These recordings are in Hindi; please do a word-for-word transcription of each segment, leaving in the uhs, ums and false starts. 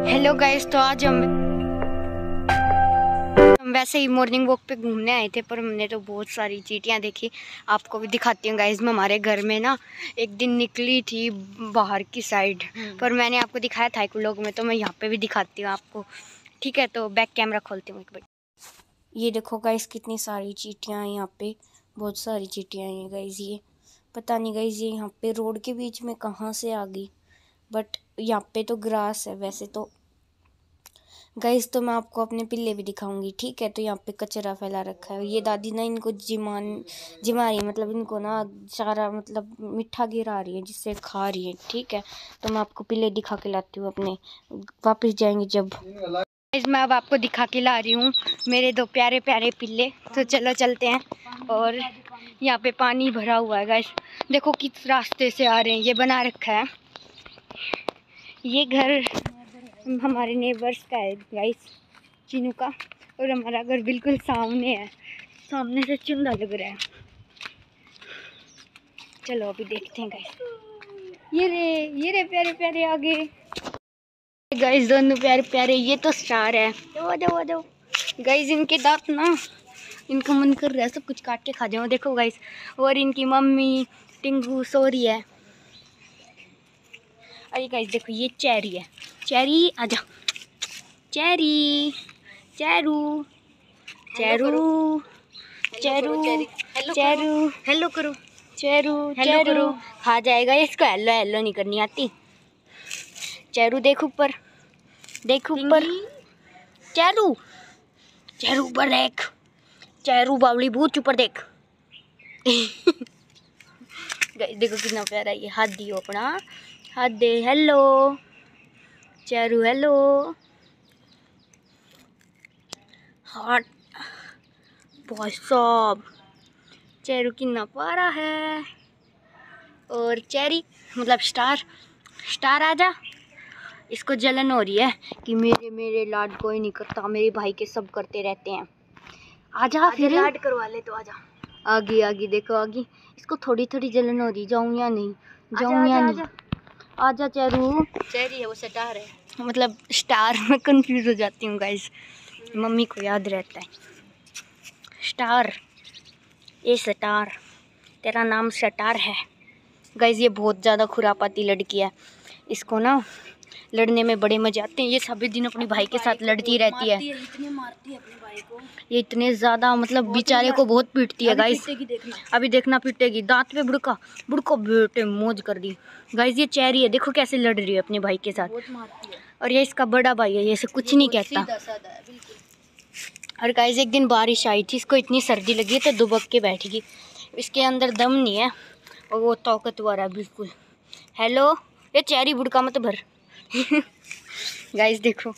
हेलो गाइस, तो आज हम हम वैसे ही मॉर्निंग वॉक पे घूमने आए थे, पर हमने तो बहुत सारी चींटियां देखी। आपको भी दिखाती हूँ गाइस। मैं हमारे घर में ना एक दिन निकली थी बाहर की साइड, पर मैंने आपको दिखाया था एक व्लॉग में, तो मैं यहाँ पे भी दिखाती हूँ आपको। ठीक है, तो बैक कैमरा खोलती हूँ एक बार। ये देखो गाइस, कितनी सारी चींटियां हैं यहाँ पे, बहुत सारी चींटियां हैं गाइस। ये पता नहीं गाइस, ये यहाँ पे रोड के बीच में कहाँ से आ गई, बट यहाँ पे तो ग्रास है वैसे तो गाइस। तो मैं आपको अपने पिल्ले भी दिखाऊंगी, ठीक है। तो यहाँ पे कचरा फैला रखा है। ये दादी ना इनको जिमान जिमा रही है, मतलब इनको ना सारा मतलब मिठा गिरा रही है, जिससे खा रही है, ठीक है। तो मैं आपको पिल्ले दिखा के लाती हूँ अपने, वापस जाएंगे जब। गाइस मैं अब आपको दिखा के ला रही हूँ मेरे दो प्यारे प्यारे पिल्ले। तो चलो चलते हैं। और यहाँ पे पानी भरा हुआ है गाइस, देखो किस रास्ते से आ रहे हैं। ये बना रखा है, ये घर हमारे नेबर्स का है गाइस, चीनू का। और हमारा घर बिल्कुल सामने है, सामने से चुंदा लग रहा है। चलो अभी देखते हैं गाइस। ये रे ये रे प्यारे प्यारे आगे गाइस, दोनों प्यारे प्यारे। ये तो स्टार है, दो दो दो गाइस। इनके दांत ना, इनका मन कर रहा है सब कुछ काट के खा जाओ, देखो गाइस। और इनकी मम्मी टिंगू सो रही है। अरे गाइस देखो, ये चेरी है। चेरी आजा, चेरी चेरू चेरू चेरू चेरू हेलो करो, चेरू चेरू खा जाएगा इसको। हेलो हेलो नहीं करनी आती। चेरू देख ऊपर, देख ऊपर, चेरू चेरू ऊपर देख, चेरू बावली भूत ऊपर देख। देखो कितना प्यारा, ये हाथ दियो अपना, हाथ दे। हेलो चेरू, हेलो हाथ। बहुत सब चेरू कितना प्यारा है। और चेरी मतलब स्टार, स्टार आजा। इसको जलन हो रही है कि मेरे मेरे लाड कोई नहीं करता, मेरे भाई के सब करते रहते हैं। आजा फिर लाड करवा ले तो आजा। आगे आगे देखो, आगे इसको थोड़ी थोड़ी जलन हो रही। जाऊं या नहीं, जाऊं या नहीं। आजा चेरू। चेरी है वो स्टार है, मतलब स्टार में कंफ्यूज हो जाती हूँ गाइस। मम्मी को याद रहता है स्टार, ये स्टार, तेरा नाम स्टार है गाइस। ये बहुत ज़्यादा खुरापाती लड़की है, इसको ना लड़ने में बड़े मजे आते हैं। ये सभी दिन अपने भाई के साथ लड़ती रहती है। इतने मारती है अपने भाई को, ये इतने ज़्यादा मतलब बेचारे को बहुत पीटती है गाइस। अभी देखना पीटेगी, दांत पे बुड़का बुड़को बेटे मौज कर दी गाइस। ये चेरी है, देखो कैसे लड़ रही है अपने भाई के साथ। और ये इसका बड़ा भाई है, ये इसे कुछ नहीं कहता। और गाइस एक दिन बारिश आई थी, इसको इतनी सर्दी लगी तो दुबक के बैठ गई। इसके अंदर दम नहीं है और वो ताकतवर है बिल्कुल। हेलो, ये चेरी बुड़का मत भर। गाइस देखो,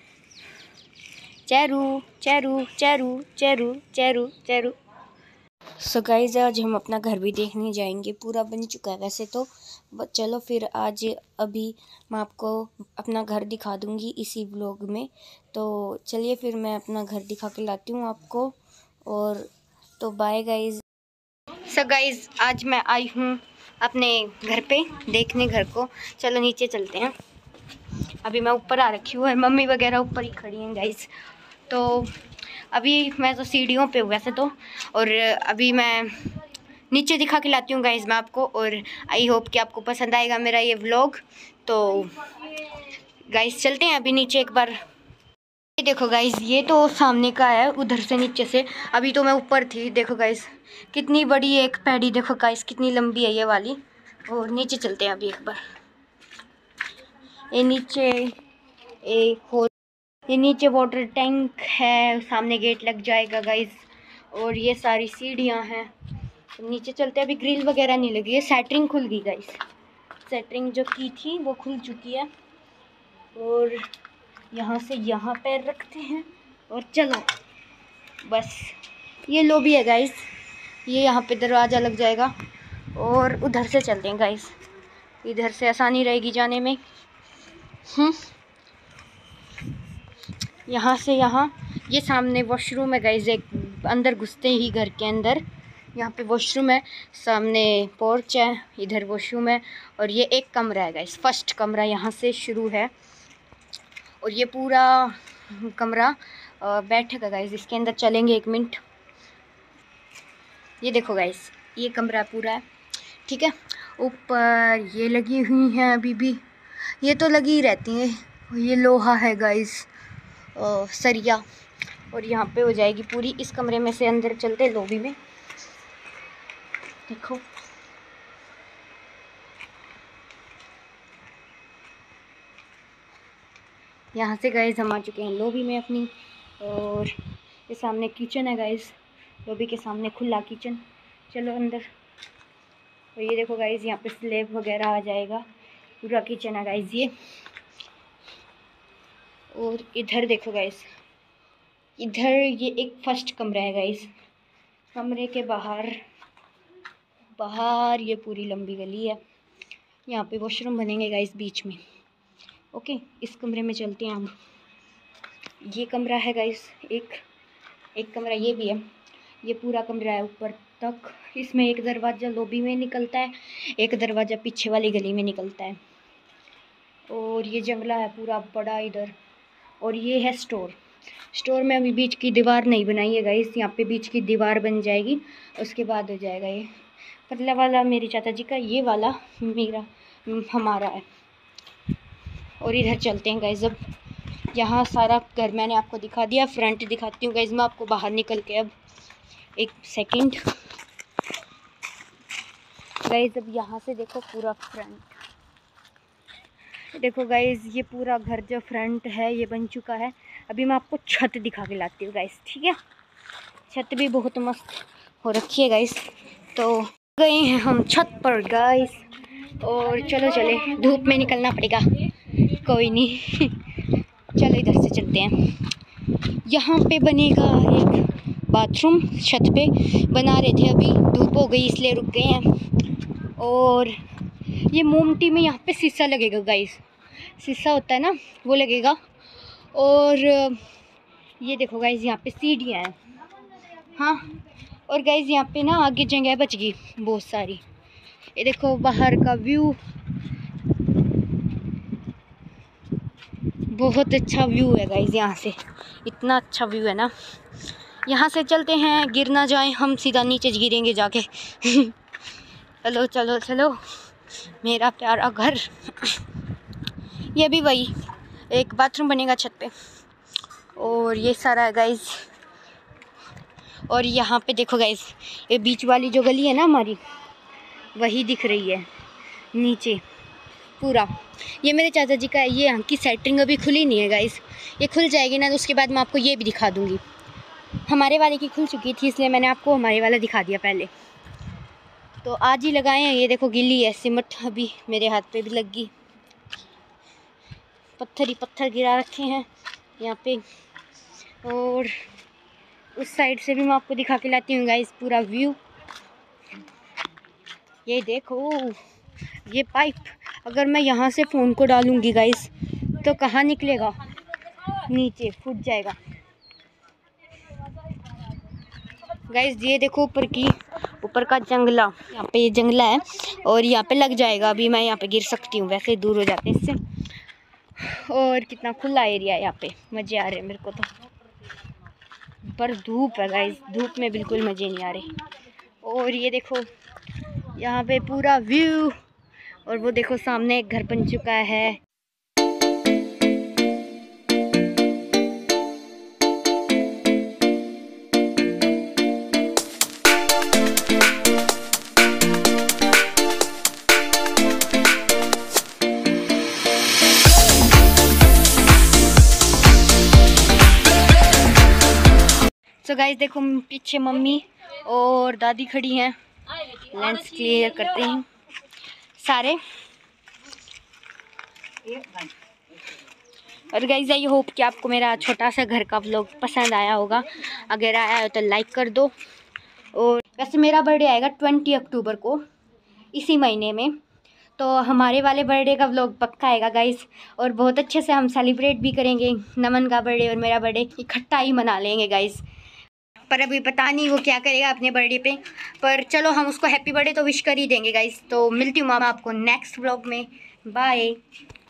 चेरू चेरू चेरू चेरू चेरू चेरू। सो गाइस आज हम अपना घर भी देखने जाएंगे, पूरा बन चुका है वैसे तो। चलो फिर आज अभी मैं आपको अपना घर दिखा दूंगी इसी व्लॉग में। तो चलिए फिर मैं अपना घर दिखा के लाती हूँ आपको। और तो बाय गाइस। सो गाइस आज मैं आई हूँ अपने घर पे देखने घर को। चलो नीचे चलते हैं। अभी मैं ऊपर आ रखी हूँ, मम्मी वगैरह ऊपर ही खड़ी हैं गाइस। तो अभी मैं तो सीढ़ियों पे हूँ वैसे तो, और अभी मैं नीचे दिखा के लाती हूँ गाइस मैं आपको। और आई होप कि आपको पसंद आएगा मेरा ये व्लॉग। तो गाइस चलते हैं अभी नीचे एक बार। ये देखो गाइस, ये तो सामने का है, उधर से नीचे से। अभी तो मैं ऊपर थी, देखो गाइस कितनी बड़ी एक पैड़ी, देखो गाइस कितनी लंबी है ये वाली। और नीचे चलते हैं अभी एक बार। ये नीचे एक हो ये नीचे वाटर टैंक है, सामने गेट लग जाएगा गाइस। और ये सारी सीढ़ियाँ हैं, तो नीचे चलते हैं। अभी ग्रिल वगैरह नहीं लगी है, सेटरिंग खुल गई गाइस। सेटरिंग जो की थी वो खुल चुकी है। और यहाँ से यहाँ पैर रखते हैं और चलो बस। ये लॉबी है गाइस, ये यहाँ पे दरवाज़ा लग जाएगा। और उधर से चलते हैं गाइस, इधर से आसानी रहेगी जाने में। हम्म यहाँ से यहाँ ये सामने वॉशरूम है गाइस। एक अंदर घुसते ही घर के अंदर यहाँ पे वॉशरूम है, सामने पोर्च है, इधर वॉशरूम है। और ये एक कमरा है गाइस, फर्स्ट कमरा यहाँ से शुरू है। और ये पूरा कमरा बैठक है गाइस। इसके अंदर चलेंगे एक मिनट। ये देखो गाइस, ये कमरा पूरा है, ठीक है। ऊपर ये लगी हुई हैं अभी भी, ये तो लगी ही रहती हैं। ये लोहा है गाइस, सरिया, और यहाँ पे हो जाएगी पूरी। इस कमरे में से अंदर चलते लॉबी में, देखो यहाँ से गाइस हम आ चुके हैं लॉबी में अपनी। और ये सामने किचन है गाइस, लॉबी के सामने खुला किचन। चलो अंदर। और ये देखो गाइस, यहाँ पे स्लैब वगैरह आ जाएगा, पूरा किचन है गाइस ये। और इधर देखो गाइस, इधर ये एक फर्स्ट कमरा है गाइस। कमरे के बाहर बाहर ये पूरी लंबी गली है, यहाँ पे वॉशरूम बनेंगे गाइस बीच में। ओके, इस कमरे में चलते हैं हम। ये कमरा है गाइस, एक एक कमरा ये भी है। ये पूरा कमरा है ऊपर तक। इसमें एक दरवाज़ा लॉबी में निकलता है, एक दरवाज़ा पीछे वाली गली में निकलता है। और ये जंगला है पूरा बड़ा इधर। और ये है स्टोर। स्टोर में अभी बीच की दीवार नहीं बनाई है गाइस, यहाँ पे बीच की दीवार बन जाएगी, उसके बाद हो जाएगा। ये पतला वाला मेरी चाचा जी का, ये वाला मेरा हमारा है। और इधर चलते हैं गाइस। अब यहाँ सारा घर मैंने आपको दिखा दिया, फ्रंट दिखाती हूँ गाइस मैं आपको बाहर निकल के। अब एक सेकंड गाइस, अब यहाँ से देखो पूरा फ्रंट, देखो गाइस ये पूरा घर जो फ्रंट है ये बन चुका है। अभी मैं आपको छत दिखा के लाती हूँ गाइस, ठीक है। छत भी बहुत मस्त हो रखी है गाइस। तो गए हैं हम छत पर गाइस, और चलो चले, धूप में निकलना पड़ेगा, कोई नहीं। चलो इधर से चलते हैं। यहाँ पे बनेगा एक बाथरूम, छत पे बना रहे थे, अभी धूप हो गई इसलिए रुक गए हैं। और ये मोमटी में यहाँ पे शीशा लगेगा गाइस, शीशा होता है ना वो लगेगा। और ये देखो गाइस, यहाँ पे सीढ़ियाँ हैं, हाँ। और गाइस यहाँ पे ना आगे जगह बच गई बहुत सारी। ये देखो बाहर का व्यू, बहुत अच्छा व्यू है गाइस। यहाँ से इतना अच्छा व्यू है ना। यहाँ से चलते हैं, गिर ना जाए हम, सीधा नीचे गिरेंगे जाके। चलो चलो चलो मेरा प्यारा घर। ये भी वही एक बाथरूम बनेगा छत पे। और ये सारा है गाइस। और यहाँ पे देखो गाइस, ये बीच वाली जो गली है ना हमारी, वही दिख रही है नीचे पूरा। ये मेरे चाचा जी का है। ये यहाँ की सेटिंग अभी खुली नहीं है गाइस, ये खुल जाएगी ना तो उसके बाद मैं आपको ये भी दिखा दूँगी। हमारे वाले की खुल चुकी थी इसलिए मैंने आपको हमारे वाला दिखा दिया पहले। तो आज ही लगाए हैं। ये देखो गिल्ली है, सिमट अभी मेरे हाथ पे भी लग गई। पत्थर ही पत्थर गिरा रखे हैं यहाँ पे। और उस साइड से भी मैं आपको दिखा के लाती हूँ गाइस पूरा व्यू। ये देखो ये पाइप, अगर मैं यहाँ से फ़ोन को डालूँगी गाइस तो कहाँ निकलेगा, नीचे फूट जाएगा गाइस। ये देखो ऊपर की ऊपर का जंगला, यहाँ पे ये जंगला है और यहाँ पे लग जाएगा। अभी मैं यहाँ पे गिर सकती हूँ, वैसे दूर हो जाते हैं इससे। और कितना खुला एरिया है यहाँ पे, मज़े आ रहे हैं मेरे को तो। पर धूप है गाइस, धूप में बिल्कुल मज़े नहीं आ रहे। और ये देखो यहाँ पे पूरा व्यू। और वो देखो सामने एक घर बन चुका है। तो गाइस देखो पीछे मम्मी और दादी खड़ी हैं, लेंस क्लियर करते हैं सारे। और गाइस आई होप कि आपको मेरा छोटा सा घर का व्लॉग पसंद आया होगा। अगर आया हो तो लाइक कर दो। और वैसे मेरा बर्थडे आएगा ट्वेंटी अक्टूबर को, इसी महीने में, तो हमारे वाले बर्थडे का व्लॉग पक्का आएगा गाइस। और बहुत अच्छे से हम सेलिब्रेट भी करेंगे, नमन का बर्थडे और मेरा बर्थडे इकट्ठा ही मना लेंगे गाइस। पर अभी पता नहीं वो क्या करेगा अपने बर्थडे पे, पर चलो हम उसको हैप्पी बर्थडे तो विश कर ही देंगे गाइस। तो मिलती हूँ मैं आपको नेक्स्ट व्लॉग में, बाय।